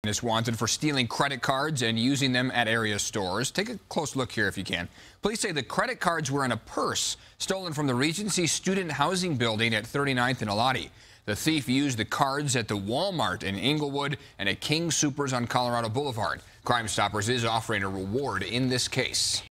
is wanted for stealing credit cards and using them at area stores. Take a close look here if you can. Police say the credit cards were in a purse stolen from the Regency Student Housing Building at 39th and Elati. The thief used the cards at the Walmart in Inglewood and at King Soopers on Colorado Boulevard. Crime Stoppers is offering a reward in this case.